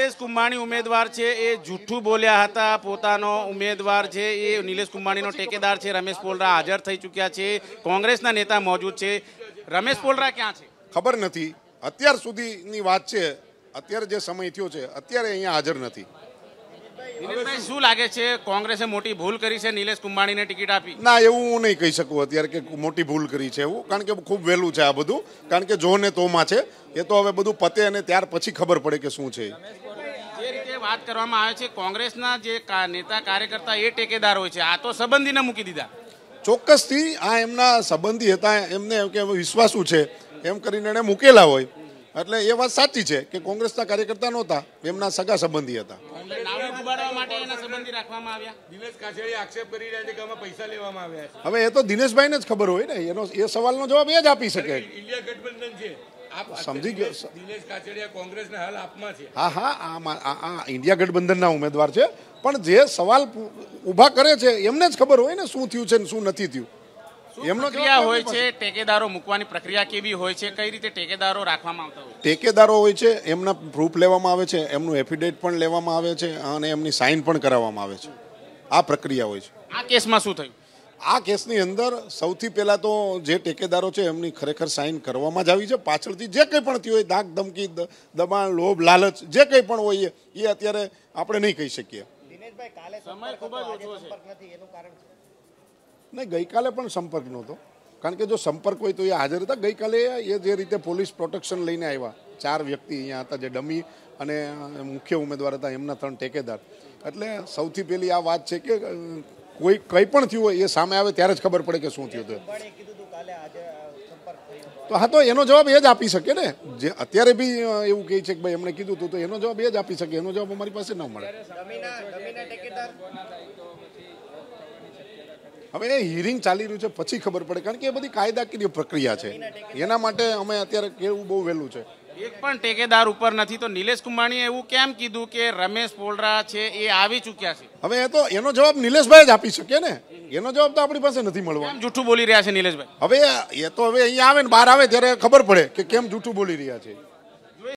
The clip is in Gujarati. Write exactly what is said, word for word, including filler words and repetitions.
નિલેશ કુંભાણી ઉમેદવાર છે એ જૂઠું બોલ્યા હતા. પોતાનો ઉમેદવાર છે એ નિલેશ કુંભાણીનો ટેકેદાર છે રમેશ પોલરા હાજર થઈ ચૂક્યા છે. કોંગ્રેસના નેતા મોજૂદ છે. રમેશ પોલરા ક્યાં છે ખબર નથી. અત્યાર સુધીની વાત છે, અત્યારે જે સમય થયો છે અત્યારે અહીંયા હાજર નથી. દિનેશભાઈ શું લાગે છે કોંગ્રેસે મોટી ભૂલ કરી છે નિલેશ કુંભાણીને ટિકિટ આપી? ના, એવું હું નહીં કહી શકું અત્યારે કે મોટી ભૂલ કરી છે એવું, કારણ કે ખૂબ વહેલું છે આ બધું. કારણ કે જો ને તોમાં છે, એ તો હવે બધું પતે અને ત્યાર પછી ખબર પડે કે શું છે. જે રીતે વાત કરવામાં આવે છે કોંગ્રેસના જે નેતા કાર્યકર્તા એ ટેકેદાર હોય છે, આ તો સંબંધીને મૂકી દીધા. ચોક્કસથી આ એમના સંબંધી હતા, એમને એમ કે વિશ્વાસુ છે એમ કરીને એને મૂકેલા હોય. એટલે એ વાત સાચી છે કે કોંગ્રેસના કાર્યકર્તા નહોતા, એમના સગા સંબંધી હતા. હવે એ તો દિનેશભાઈને જ ખબર હોય ને, એનો એ સવાલનો જવાબ એ જ આપી શકે. સમજી ગયો. હા હા, આ ઇન્ડિયા ગઠબંધનના ઉમેદવાર છે, પણ જે સવાલ ઊભા કરે છે એમને જ ખબર હોય ને શું થયું છે ને શું નથી થયું. એમનો ક્રિયા હોય છે ટેકેદારો મૂકવાની પ્રક્રિયા કેવી હોય છે, કઈ રીતે ટેકેદારો રાખવામાં આવતા હોય? ટેકેદારો હોય છે, એમના પ્રૂફ લેવામાં આવે છે, એમનું એફિડેવિટ પણ લેવામાં આવે છે અને એમની સાઇન પણ કરાવવામાં આવે છે. આ પ્રક્રિયા હોય છે. આ કેસમાં શું થયું? આ કેસની અંદર સૌથી પહેલા તો જે ટેકેદારો છે એમની ખરેખર સાઇન કરવામાં જ આવી છે. પાછળથી જે કંઈ પણ થયું હોય, ધાક ધમકી, દબાણ, લોભ, લાલચ, જે કંઈ પણ હોય એ અત્યારે આપણે નહીં કહી શકીએ. સમય ખૂબ જ ઓછો છે. નહીં, ગઈકાલે પણ સંપર્ક નહોતો, કારણ કે જો સંપર્ક હોય તો એ હાજર હતા. ગઈકાલે એ જે રીતે પોલીસ પ્રોટેક્શન લઈને આવ્યા, ચાર વ્યક્તિ અહીંયા હતા જે ડમી અને મુખ્ય ઉમેદવાર હતા, એમના ત્રણ ટેકેદાર. એટલે સૌથી પહેલી આ વાત છે કે કોઈ કંઈ પણ થયું હોય એ સામે આવે ત્યારે જ ખબર પડે કે શું થયું હતું. તો હા, તો એનો જવાબ એ જ આપી શકે ને. જે અત્યારે બી એવું કહે છે કે ભાઈ એમણે કીધું હતું, તો એનો જવાબ એ જ આપી શકે. એનો જવાબ અમારી પાસે ન મળે. હવે એ હિયરિંગ ચાલી રહ્યું છે, પછી ખબર પડે, કારણ કે એ બધી કાયદાકીય પ્રક્રિયા છે. એના માટે અમે અત્યારે કહેવું બહુ વહેલું છે. એક પણ ટેકેદાર ઉપર નથી, તો નિલેશ કુંભાણીએ એવું કેમ કીધું કે રમેશ પોલરા છે એ આવી ચૂક્યા છે? હવે એ તો એનો જવાબ નિલેશભાઈ જ આપી શકે ને. એનો જવાબ તો આપણી પાસે નથી મળવાનો. કેમ જૂઠું બોલી રહ્યા છે નિલેશભાઈ? હવે એ તો હવે અહીંયા આવે ને બહાર આવે ત્યારે ખબર પડે કે કેમ જૂઠું બોલી રહ્યા છે.